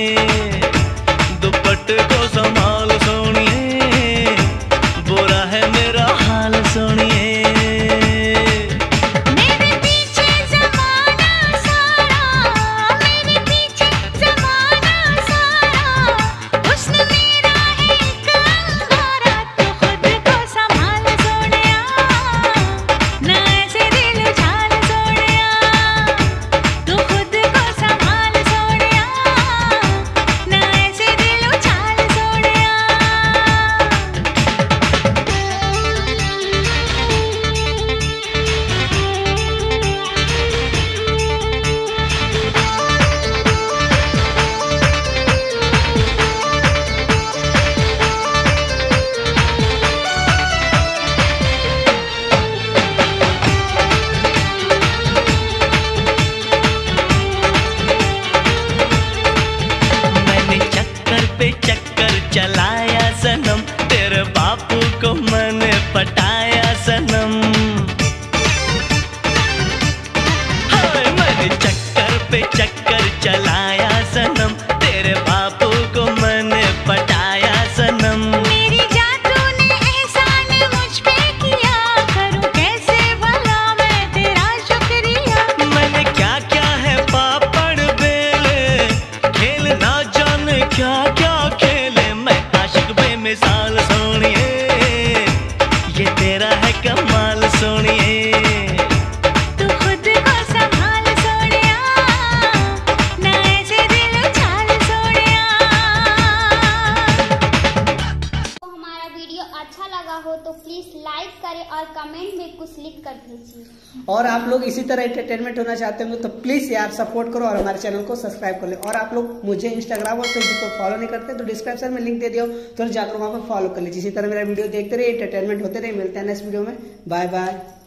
दुपट्टे को संभाल सोनिए, बुरा है मेरा हाल सोनिए। चक्कर चलाया सनम, तेरे बापू को मैंने पटाया सनम। हाय मैंने चक्कर पे चक्कर चलाया सनम, तेरे बापू को मैंने पटाया सनम। मेरी जादू ने एहसान मुझ पे किया, करूं कैसे भला मैं तेरा शुक्रिया। मैंने क्या क्या है पापड़ बेले, खेल ना जाने क्या क्या मिसाल सोनिए, ये तेरा है कमाल सोनिए। तू खुद को संभाल सोनिया, ना ऐसे दिल उछाल सोनिया। तो हमारा वीडियो अच्छा लगा हो तो प्लीज लाइक करें और कमेंट में कुछ लिख कर भेजिए। और आप लोग इसी तरह एंटरटेनमेंट होना चाहते होंगे तो प्लीज यार सपोर्ट करो और हमारे चैनल को सब्सक्राइब कर ले। और आप लोग मुझे इंस्टाग्राम और फेसबुक पर फॉलो नहीं करते तो डिस्क्रिप्शन में लिंक दे दियो, तो जाकर वहां पर फॉलो कर लीजिए। इसी तरह मेरा वीडियो देखते रहिए, एंटरटेनमेंट होते रहे। मिलते हैं नेक्स्ट वीडियो में, बाय बाय।